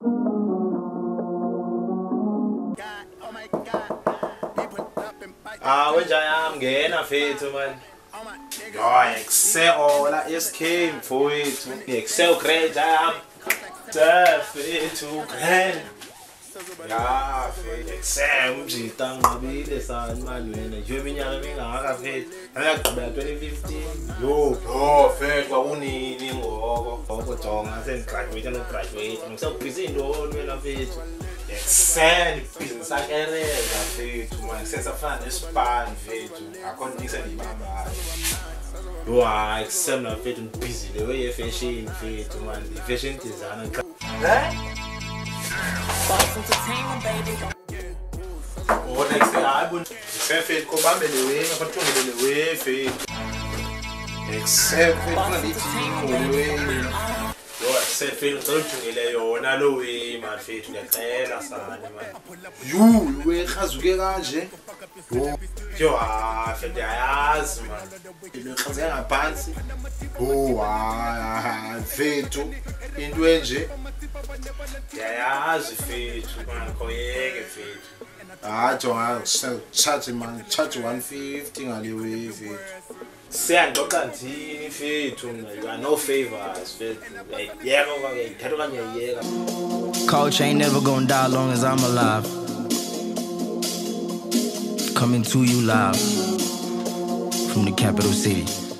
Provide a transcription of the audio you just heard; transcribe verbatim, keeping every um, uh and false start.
Ah, when I am getting a fate, man. Oh, excel all that is came for it. Excel great, I am. Fate to grand. Yeah, fate. Excel, Mjita, maybe the sun, man. You mean you're having a fate. I like twenty fifteen. Yo, oh, fate, but only in or over tongue. I said, graduate and graduate. I'm so busy in the old way of it. Excel, business like a fate to my sense of fun, span fate. I couldn't listen to my you are except not fit and busy the way you're fishing fit to man the fishing is an oh next thing I would fit come back the way I put the way fit except fit the way you accept fit to the you na lo way man fit to the tell us you we has garage yo ah fit the ass man you khaze ngaphansi oh ah fethu into enje yayazi fethu man koyeke fethu ah jonga charge man charge one fifty ngale way fethu siyandoqa ndini fethu you are no favors fethu yeka ngithatha kanye yeka culture ain't never gonna die long as I'm alive. Coming to you live from the capital city.